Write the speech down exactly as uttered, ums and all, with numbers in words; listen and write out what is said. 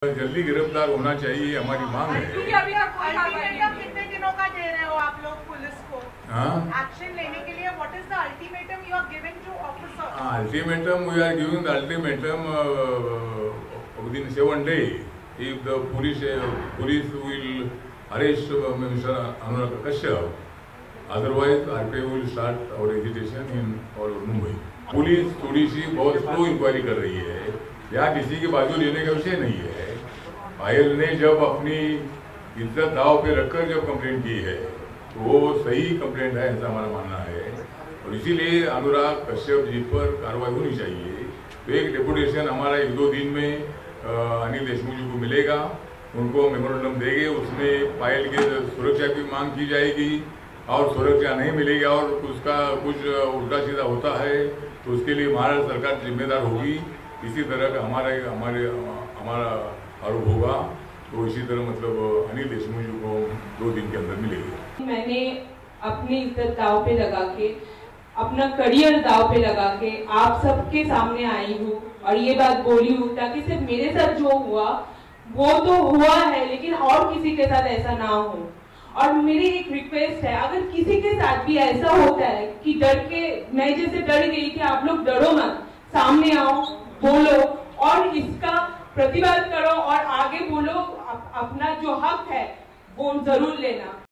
जल्दी गिरफ्तार होना चाहिए, हमारी मांग है। अभी आप अल्टीमेटम कितने दिनों का दे रहे हो आप लोग पुलिस को एक्शन लेने के लिए? What is the ultimatum you are giving to officers? Ultimatum we are giving the ultimatum within seven days if the police uh, police will arrest uh, Mister Anurag Kashyap, otherwise R P I will start our agitation in all Mumbai. Police थोड़ी सी बहुत slow inquiry कर रही है, यहाँ किसी की बाजू लेने का विषय नहीं है। पायल ने जब अपनी इज्जत दाव पे रखकर जब कंप्लेंट की है तो वो सही कंप्लेंट है, ऐसा हमारा मानना है, और इसीलिए अनुराग कश्यप जी पर कार्रवाई होनी चाहिए। तो एक डेपुटेशन हमारा एक दो दिन में अनिल देशमुख जी को मिलेगा, उनको मेमोरेंडम देंगे, उसमें पायल के सुरक्षा की मांग की जाएगी, और सुरक्षा नहीं मिलेगी और उसका कुछ उल्टा सीधा होता है तो उसके लिए महाराष्ट्र सरकार जिम्मेदार होगी। इसी तरह का हमारे हमारे हमारा आरोप होगा, तो इसी तरह मतलब अनिल देशमुख जी को दो दिन के अंदर मिलेगी। मैंने अपनी इज्जत दाव पे लगा के, अपना करियर दाव पे लगा के आप सबके सामने आई हूँ और ये बात बोली हूँ ताकि सिर्फ मेरे साथ जो हुआ वो तो हुआ है, लेकिन और किसी के साथ ऐसा ना हो। और मेरी एक रिक्वेस्ट है, अगर किसी के साथ भी ऐसा होता है कि डर के, मैं जैसे डर गई कि आप लोग डरो मत, सामने आओ, बोलो और इसका प्रतिवाद करो और आगे बोलो, अपना जो हक है वो जरूर लेना।